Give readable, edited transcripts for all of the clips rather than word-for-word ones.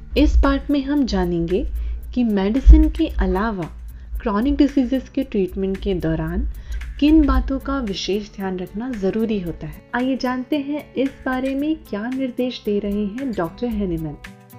इस पार्ट में हम जानेंगे कि मेडिसिन के अलावा क्रॉनिक डिसीजेस के ट्रीटमेंट के दौरान किन बातों का विशेष ध्यान रखना ज़रूरी होता है। आइए जानते हैं इस बारे में क्या निर्देश दे रहे हैं डॉक्टर हैनीमैन।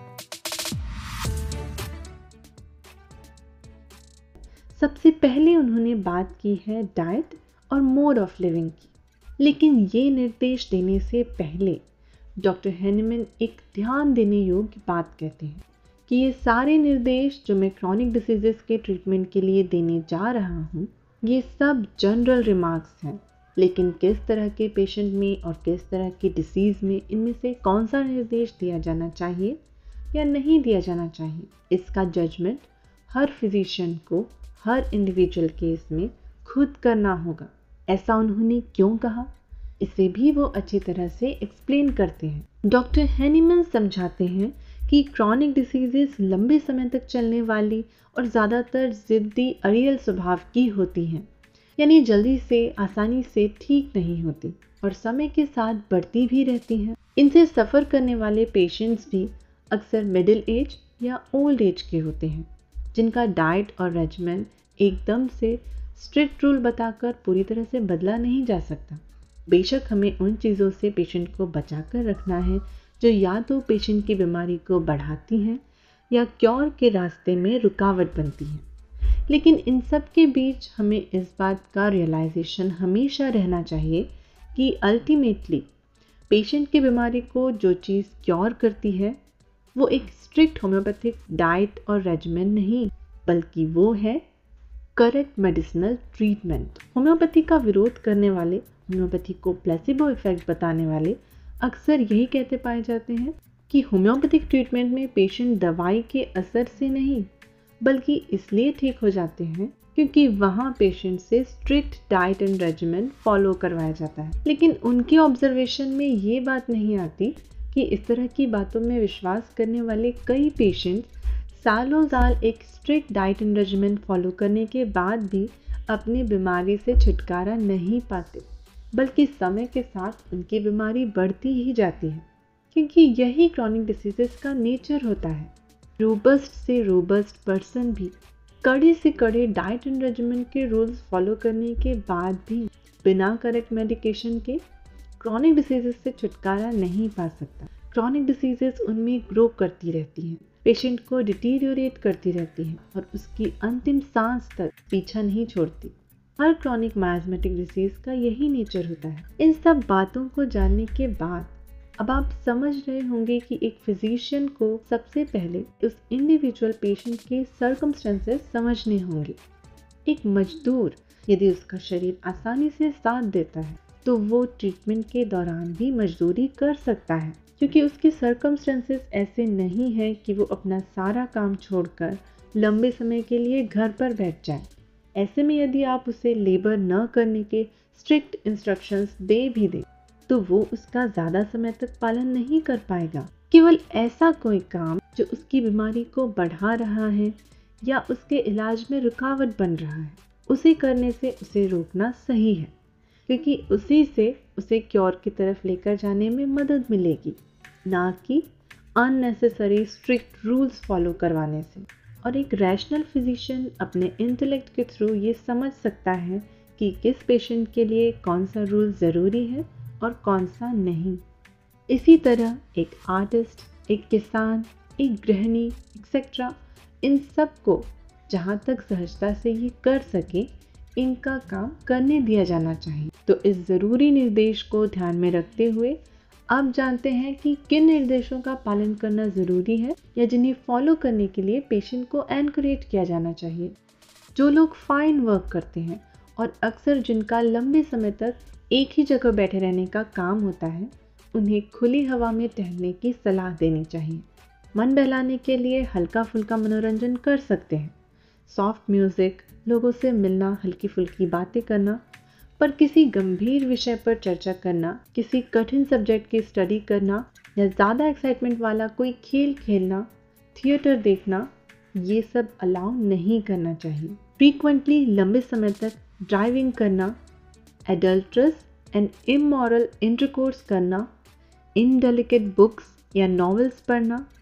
सबसे पहले उन्होंने बात की है डाइट और मोड ऑफ लिविंग की, लेकिन ये निर्देश देने से पहले डॉक्टर हैनीमैन एक ध्यान देने योग्य बात कहते हैं कि ये सारे निर्देश जो मैं क्रॉनिक डिसीजेस के ट्रीटमेंट के लिए देने जा रहा हूँ, ये सब जनरल रिमार्क्स हैं, लेकिन किस तरह के पेशेंट में और किस तरह की डिसीज़ में इनमें से कौन सा निर्देश दिया जाना चाहिए या नहीं दिया जाना चाहिए, इसका जजमेंट हर फिजिशियन को हर इंडिविजुअल केस में खुद करना होगा। ऐसा उन्होंने क्यों कहा, इसे भी वो अच्छी तरह से एक्सप्लेन करते हैं। डॉक्टर हैनीमैन समझाते हैं कि क्रॉनिक डिसीजेस लंबे समय तक चलने वाली और ज़्यादातर ज़िद्दी अड़ियल स्वभाव की होती हैं, यानी जल्दी से आसानी से ठीक नहीं होती और समय के साथ बढ़ती भी रहती हैं। इनसे सफ़र करने वाले पेशेंट्स भी अक्सर मिडिल एज या ओल्ड एज के होते हैं, जिनका डाइट और रेजिमेंट एकदम से स्ट्रिक्ट रूल बताकर पूरी तरह से बदला नहीं जा सकता। बेशक हमें उन चीज़ों से पेशेंट को बचा कर रखना है जो या तो पेशेंट की बीमारी को बढ़ाती हैं या क्योर के रास्ते में रुकावट बनती हैं, लेकिन इन सब के बीच हमें इस बात का रियलाइजेशन हमेशा रहना चाहिए कि अल्टीमेटली पेशेंट की बीमारी को जो चीज़ क्योर करती है वो एक स्ट्रिक्ट होम्योपैथिक डाइट और रेजिमेंट नहीं, बल्कि वो है करेक्ट मेडिसिनल ट्रीटमेंट। होम्योपैथी का विरोध करने वाले, होम्योपैथी को प्लेसिबो इफेक्ट बताने वाले अक्सर यही कहते पाए जाते हैं कि होम्योपैथिक ट्रीटमेंट में पेशेंट दवाई के असर से नहीं बल्कि इसलिए ठीक हो जाते हैं क्योंकि वहाँ पेशेंट से strict diet and regiment follow करवाया जाता है। लेकिन उनके ऑब्जर्वेशन में ये बात नहीं आती कि इस तरह की बातों में विश्वास करने वाले कई पेशेंट सालों साल एक strict diet and regiment follow करने के बाद भी अपनी बीमारी से छुटकारा नहीं पाते, बल्कि समय के साथ उनकी बीमारी बढ़ती ही जाती है, क्योंकि यही क्रॉनिक डिसीजेस का नेचर होता है। रोबस्ट से रोबस्ट पर्सन भी कड़े से कड़े डाइट एंड रेजिमेंट के रूल्स फॉलो करने के बाद भी बिना करेक्ट मेडिकेशन के क्रॉनिक डिसीजेस से छुटकारा नहीं पा सकता। क्रॉनिक डिसीजेस उनमें ग्रो करती रहती हैं, पेशेंट को डिटीरियोरेट करती रहती हैं और उसकी अंतिम सांस तक पीछा नहीं छोड़ती। हर क्रॉनिक मायास्मेटिक डिसीज का यही नेचर होता है। इन सब बातों को जानने के बाद अब आप समझ रहे होंगे कि एक फिजिशियन को सबसे पहले उस इंडिविजुअल पेशेंट के सर्कमस्टेंसेस समझने होंगे। एक मजदूर यदि उसका शरीर आसानी से साथ देता है तो वो ट्रीटमेंट के दौरान भी मजदूरी कर सकता है, क्योंकि उसके सर्कमस्टेंसेस ऐसे नहीं है कि वो अपना सारा काम छोड़कर लंबे समय के लिए घर पर बैठ जाए। ऐसे में यदि आप उसे लेबर न करने के स्ट्रिक्ट इंस्ट्रक्शंस दे भी दें तो वो उसका ज़्यादा समय तक पालन नहीं कर पाएगा। केवल ऐसा कोई काम जो उसकी बीमारी को बढ़ा रहा है या उसके इलाज में रुकावट बन रहा है, उसे करने से उसे रोकना सही है, क्योंकि उसी से उसे क्योर की तरफ लेकर जाने में मदद मिलेगी, ना कि अननेसेसरी स्ट्रिक्ट रूल्स फॉलो करवाने से। और एक रैशनल फिजिशियन अपने इंटेलेक्ट के थ्रू ये समझ सकता है कि किस पेशेंट के लिए कौन सा रूल ज़रूरी है और कौन सा नहीं। इसी तरह एक आर्टिस्ट, एक किसान, एक गृहिणी एक्सेट्रा, इन सब को जहाँ तक सहजता से ये कर सके इनका काम करने दिया जाना चाहिए। तो इस ज़रूरी निर्देश को ध्यान में रखते हुए अब जानते हैं कि किन निर्देशों का पालन करना ज़रूरी है या जिन्हें फॉलो करने के लिए पेशेंट को एनकरेज किया जाना चाहिए। जो लोग फाइन वर्क करते हैं और अक्सर जिनका लंबे समय तक एक ही जगह बैठे रहने का काम होता है, उन्हें खुली हवा में टहलने की सलाह देनी चाहिए। मन बहलाने के लिए हल्का फुल्का मनोरंजन कर सकते हैं, सॉफ्ट म्यूज़िक, लोगों से मिलना, हल्की फुल्की बातें करना, पर किसी गंभीर विषय पर चर्चा करना, किसी कठिन सब्जेक्ट की स्टडी करना या ज़्यादा एक्साइटमेंट वाला कोई खेल खेलना, थिएटर देखना, ये सब अलाउ नहीं करना चाहिए। फ्रीक्वेंटली लंबे समय तक ड्राइविंग करना, एडल्ट्रस एंड इमोरल इंटरकोर्स करना, इनडेलिकेट बुक्स या नॉवेल्स पढ़ना,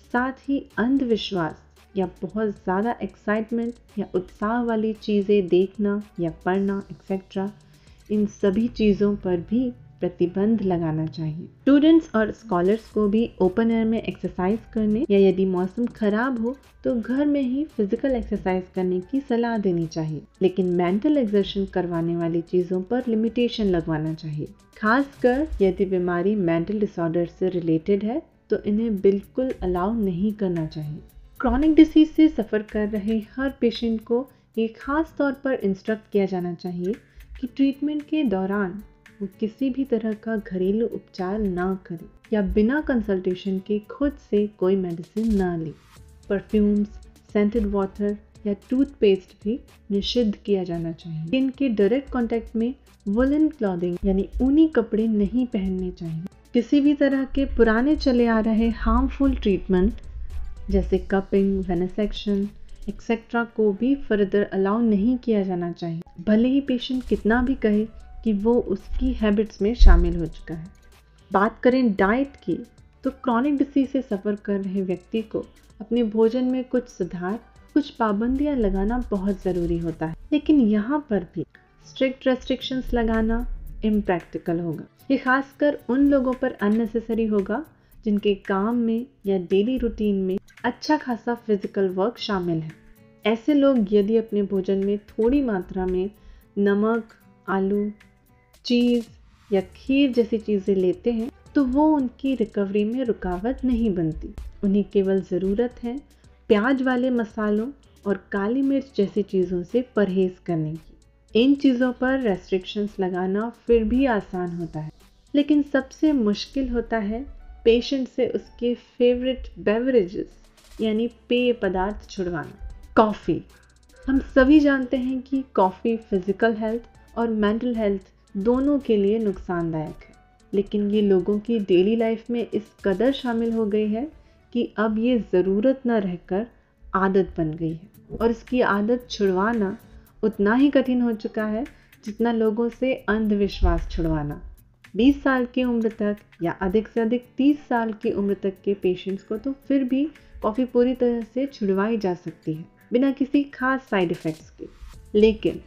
साथ ही अंधविश्वास या बहुत ज़्यादा एक्साइटमेंट या उत्साह वाली चीज़ें देखना या पढ़ना एक्सेट्रा, इन सभी चीज़ों पर भी प्रतिबंध लगाना चाहिए। स्टूडेंट्स और स्कॉलर्स को भी ओपन एयर में एक्सरसाइज करने या यदि मौसम खराब हो तो घर में ही फिजिकल एक्सरसाइज करने की सलाह देनी चाहिए, लेकिन मेंटल एक्सर्शन करवाने वाली चीज़ों पर लिमिटेशन लगवाना चाहिए। खासकर यदि बीमारी मेंटल डिसऑर्डर से रिलेटेड है तो इन्हें बिल्कुल अलाउ नहीं करना चाहिए। क्रॉनिक डिसीज से सफ़र कर रहे हर पेशेंट को ये खास तौर पर इंस्ट्रक्ट किया जाना चाहिए कि ट्रीटमेंट के दौरान वो किसी भी तरह का घरेलू उपचार ना करे या बिना कंसल्टेशन के खुद से कोई मेडिसिन ना ले। परफ्यूम्स, सेंटेड वाटर या टूथपेस्ट भी निषिद्ध किया जाना चाहिए। इनके डायरेक्ट कांटेक्ट में वुलन क्लॉथिंग यानी ऊनी कपड़े नहीं पहनने चाहिए। किसी भी तरह के पुराने चले आ रहे हार्मफुल ट्रीटमेंट जैसे कपिंग, वेनेसेक्शन एक्सेट्रा को भी फर्दर अलाउ नहीं किया जाना चाहिए, भले ही पेशेंट कितना भी कहे कि वो उसकी हैबिट्स में शामिल हो चुका है। बात करें डाइट की तो क्रॉनिक डिसीज से सफ़र कर रहे व्यक्ति को अपने भोजन में कुछ सुधार, कुछ पाबंदियां लगाना बहुत ज़रूरी होता है, लेकिन यहाँ पर भी स्ट्रिक्ट रेस्ट्रिक्शंस लगाना इम्प्रैक्टिकल होगा। ये खासकर उन लोगों पर अननेसेसरी होगा जिनके काम में या डेली रूटीन में अच्छा खासा फिजिकल वर्क शामिल है। ऐसे लोग यदि अपने भोजन में थोड़ी मात्रा में नमक, आलू, चीज़ या खीर जैसी चीज़ें लेते हैं तो वो उनकी रिकवरी में रुकावट नहीं बनती। उन्हें केवल ज़रूरत है प्याज वाले मसालों और काली मिर्च जैसी चीज़ों से परहेज़ करने की। इन चीज़ों पर रेस्ट्रिक्शंस लगाना फिर भी आसान होता है, लेकिन सबसे मुश्किल होता है पेशेंट से उसके फेवरेट बेवरेजेस यानी पेय पदार्थ छुड़वाना। कॉफ़ी, हम सभी जानते हैं कि कॉफ़ी फिज़िकल हेल्थ और मेंटल हेल्थ दोनों के लिए नुकसानदायक है, लेकिन ये लोगों की डेली लाइफ में इस कदर शामिल हो गई है कि अब ये ज़रूरत न रहकर आदत बन गई है और इसकी आदत छुड़वाना उतना ही कठिन हो चुका है जितना लोगों से अंधविश्वास छुड़वाना। 20 साल की उम्र तक या अधिक से अधिक 30 साल की उम्र तक के पेशेंट्स को तो फिर भी कॉफ़ी पूरी तरह से छुड़वाई जा सकती है बिना किसी खास साइड इफ़ेक्ट्स के, लेकिन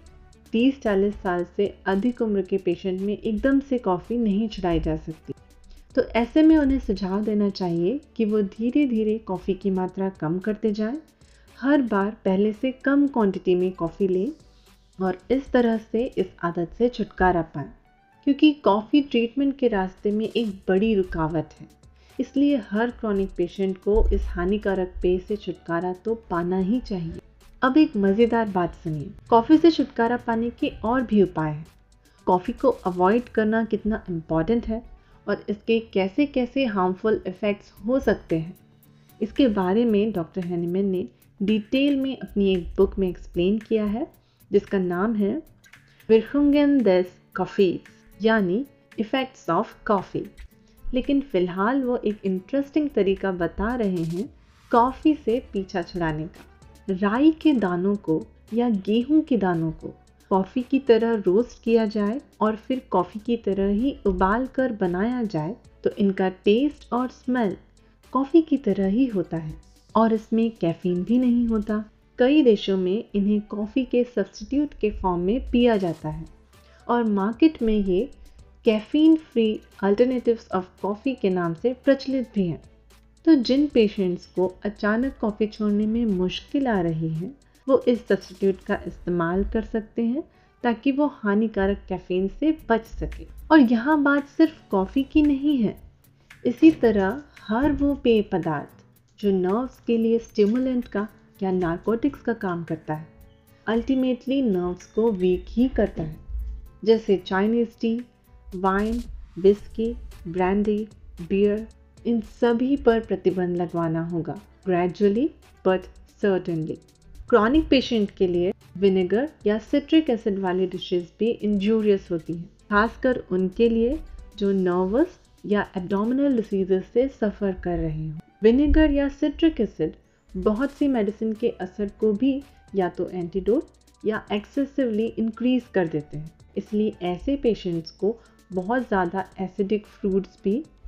30-40 साल से अधिक उम्र के पेशेंट में एकदम से कॉफ़ी नहीं छुड़ाई जा सकती। तो ऐसे में उन्हें सुझाव देना चाहिए कि वो धीरे धीरे कॉफ़ी की मात्रा कम करते जाएं, हर बार पहले से कम क्वांटिटी में कॉफ़ी लें और इस तरह से इस आदत से छुटकारा पाएं, क्योंकि कॉफ़ी ट्रीटमेंट के रास्ते में एक बड़ी रुकावट है। इसलिए हर क्रॉनिक पेशेंट को इस हानिकारक पेय से छुटकारा तो पाना ही चाहिए। अब एक मज़ेदार बात सुनिए, कॉफ़ी से छुटकारा पाने के और भी उपाय हैं। कॉफ़ी को अवॉइड करना कितना इम्पॉर्टेंट है और इसके कैसे कैसे हार्मफुल इफ़ेक्ट्स हो सकते हैं, इसके बारे में डॉक्टर हैनिमैन ने डिटेल में अपनी एक बुक में एक्सप्लेन किया है, जिसका नाम है विरखुंगन देस कॉफ़ीज यानी इफ़ेक्ट्स ऑफ कॉफ़ी। लेकिन फ़िलहाल वो एक इंटरेस्टिंग तरीका बता रहे हैं कॉफ़ी से पीछा छुड़ाने का। राई के दानों को या गेहूं के दानों को कॉफ़ी की तरह रोस्ट किया जाए और फिर कॉफ़ी की तरह ही उबाल कर बनाया जाए तो इनका टेस्ट और स्मेल कॉफ़ी की तरह ही होता है और इसमें कैफीन भी नहीं होता। कई देशों में इन्हें कॉफ़ी के सब्स्टिट्यूट के फॉर्म में पिया जाता है और मार्केट में ये caffeine free alternatives of coffee के नाम से प्रचलित भी हैं। तो जिन पेशेंट्स को अचानक कॉफ़ी छोड़ने में मुश्किल आ रही है वो इस सब्स्टिट्यूट का इस्तेमाल कर सकते हैं ताकि वो हानिकारक कैफीन से बच सके। और यहाँ बात सिर्फ कॉफ़ी की नहीं है, इसी तरह हर वो पेय पदार्थ जो नर्व्स के लिए स्टिमुलेंट का या नार्कोटिक्स का काम करता है अल्टीमेटली नर्व्स को वीक ही करता है, जैसे Chinese tea, wine, whisky, brandy, beer, इन सभी पर प्रतिबंध लगवाना होगा gradually but certainly. Chronic patient के लिए विनेगर या सिट्रिक एसिड वाली डिशेस भी इंजूरियस होती हैं, खासकर उनके लिए जो नर्वस या एब्डोमिनल डिसीजेस से सफ़र कर रहे हों। विनेगर या सिट्रिक एसिड बहुत सी मेडिसिन के असर को भी या तो एंटीडोट या एक्सेसिवली इंक्रीज कर देते हैं, इसलिए ऐसे पेशेंट्स को बहुत ज़्यादा एसिडिक फ्रूट्स भी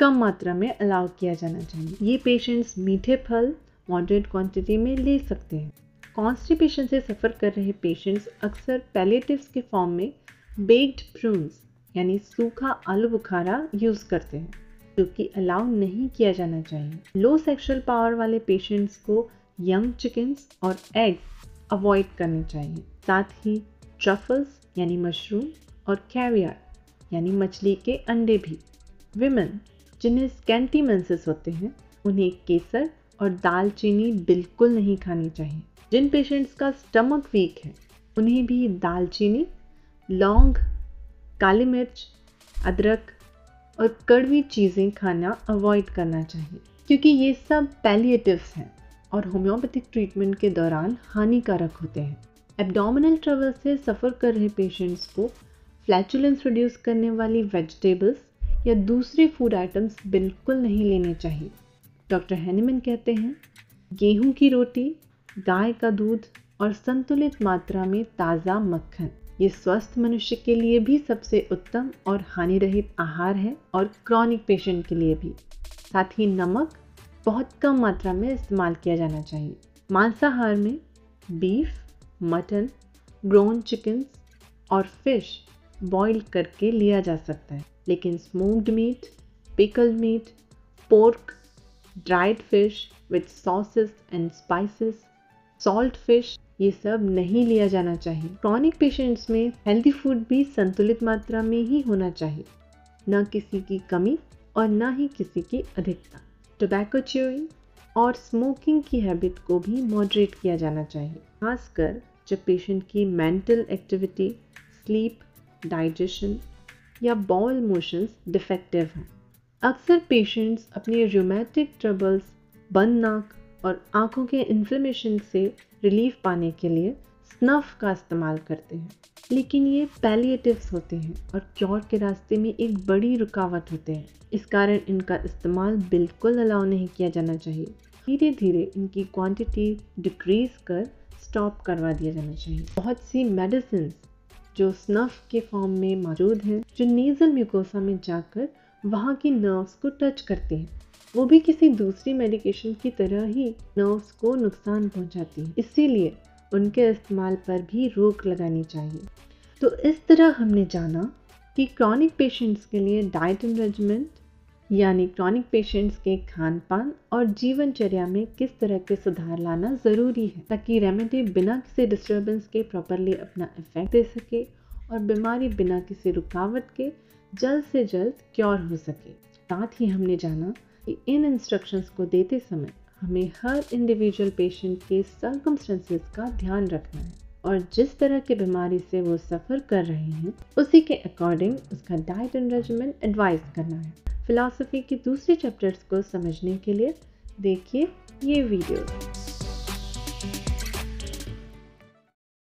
कम मात्रा में अलाउ किया जाना चाहिए। ये पेशेंट्स मीठे फल मॉडरेट क्वांटिटी में ले सकते हैं। कॉन्स्टिपेशन से सफ़र कर रहे पेशेंट्स अक्सर पैलिएटिव्स के फॉर्म में बेक्ड प्रून्स यानी सूखा आलू बुखारा यूज़ करते हैं, जो कि अलाउ नहीं किया जाना चाहिए। लो सेक्सुअल पावर वाले पेशेंट्स को यंग चिकन्स और एग्स अवॉइड करने चाहिए। साथ ही ट्रफल्स यानी मशरूम और कैवियर यानी मछली के अंडे भी। विमेन जिन्हें स्कैंटी मेंसेस होते हैं, उन्हें केसर और दालचीनी बिल्कुल नहीं खानी चाहिए। जिन पेशेंट्स का स्टमक वीक है, उन्हें भी दालचीनी, लौंग, काली मिर्च, अदरक और कड़वी चीज़ें खाना अवॉइड करना चाहिए, क्योंकि ये सब पैलिएटिव्स हैं और होम्योपैथिक ट्रीटमेंट के दौरान हानिकारक होते हैं। एब्डोमिनल ट्रबल से सफ़र कर रहे पेशेंट्स को फ्लैचुलेंस प्रोड्यूस करने वाली वेजिटेबल्स या दूसरे फूड आइटम्स बिल्कुल नहीं लेने चाहिए। डॉक्टर हैनिमैन कहते हैं, गेहूं की रोटी, गाय का दूध और संतुलित मात्रा में ताज़ा मक्खन ये स्वस्थ मनुष्य के लिए भी सबसे उत्तम और हानि रहित आहार है और क्रॉनिक पेशेंट के लिए भी। साथ ही नमक बहुत कम मात्रा में इस्तेमाल किया जाना चाहिए। मांसाहार में बीफ, मटन, ग्रोन चिकन्स और फिश बॉईल करके लिया जा सकता है, लेकिन smoked meat, pickled meat, pork, dried fish with sauces and spices, salt fish ये सब नहीं लिया जाना चाहिए। क्रॉनिक पेशेंट्स में हेल्दी फूड भी संतुलित मात्रा में ही होना चाहिए, न किसी की कमी और न ही किसी की अधिकता। टोबैको च्यूइंग और स्मोकिंग की हैबिट को भी मॉडरेट किया जाना चाहिए, खासकर जब पेशेंट की मेंटल एक्टिविटी, स्लीप, डाइजेशन या बॉल मोशंस डिफेक्टिव हैं। अक्सर पेशेंट्स अपने रूमेटिक ट्रबल्स, बंद नाक और आँखों के इन्फ्लेमेशन से रिलीफ पाने के लिए स्नफ का इस्तेमाल करते हैं, लेकिन ये पैलिएटिव्स होते हैं और क्योर के रास्ते में एक बड़ी रुकावट होते हैं। इस कारण इनका इस्तेमाल बिल्कुल अलाउ नहीं किया जाना चाहिए। धीरे धीरे इनकी क्वांटिटी डिक्रीज कर स्टॉप करवा दिया जाना चाहिए। बहुत सी मेडिसिन जो स्नफ के फॉर्म में मौजूद हैं, जो नेज़ल म्यूकोसा में जाकर वहाँ की नर्व्स को टच करते हैं, वो भी किसी दूसरी मेडिकेशन की तरह ही नर्व्स को नुकसान पहुंचाती है। इसीलिए उनके इस्तेमाल पर भी रोक लगानी चाहिए। तो इस तरह हमने जाना कि क्रॉनिक पेशेंट्स के लिए डाइट एंड रेजिमेंट यानी क्रॉनिक पेशेंट्स के खान पान और जीवनचर्या में किस तरह के सुधार लाना ज़रूरी है, ताकि रेमेडी बिना किसी डिस्टर्बेंस के प्रॉपरली अपना इफेक्ट दे सके और बीमारी बिना किसी रुकावट के जल्द से जल्द क्योर हो सके। साथ ही हमने जाना कि इन इंस्ट्रक्शंस को देते समय हमें हर इंडिविजुअल पेशेंट के सर्कमस्टेंसेस का ध्यान रखना है और जिस तरह की बीमारी से वो सफ़र कर रहे हैं उसी के अकॉर्डिंग उसका डाइट एंड रेजिमेंट एडवाइस करना है। फिलॉसफी के दूसरे चैप्टर्स को समझने के लिए देखिए ये वीडियोस।